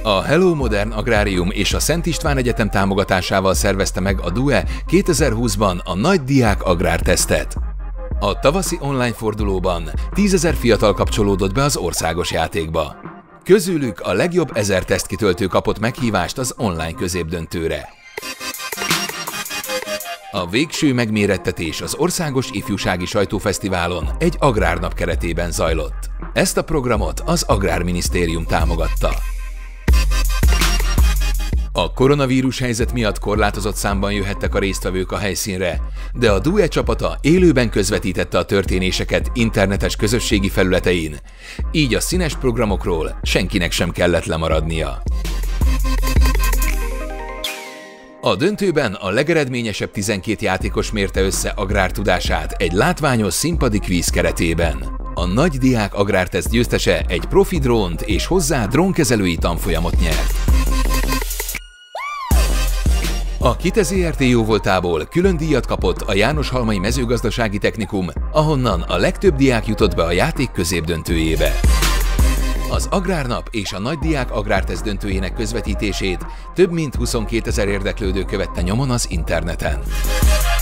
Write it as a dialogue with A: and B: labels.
A: A Hello Modern Agrárium és a Szent István Egyetem támogatásával szervezte meg a DUE 2020-ban a Nagy Diák Agrártesztet. A tavaszi online fordulóban 10 000 fiatal kapcsolódott be az országos játékba. Közülük a legjobb 1000 tesztkitöltő kapott meghívást az online középdöntőre. A végső megmérettetés az Országos Ifjúsági Sajtófesztiválon egy agrárnap keretében zajlott. Ezt a programot az Agrárminisztérium támogatta. A koronavírus helyzet miatt korlátozott számban jöhettek a résztvevők a helyszínre, de a DUE csapata élőben közvetítette a történéseket internetes közösségi felületein, így a színes programokról senkinek sem kellett lemaradnia. A döntőben a legeredményesebb 12 játékos mérte össze agrártudását egy látványos színpadi kvíz keretében. A Nagy Diák Agrárteszt győztese egy profi drónt és hozzá drónkezelői tanfolyamot nyert. A KITE ZRT jóvoltából külön díjat kapott a Jánoshalmai Mezőgazdasági Technikum, ahonnan a legtöbb diák jutott be a játék középdöntőjébe. Az Agrárnap és a Nagy Diák Agrárteszt döntőjének közvetítését több mint 22 000 érdeklődő követte nyomon az interneten.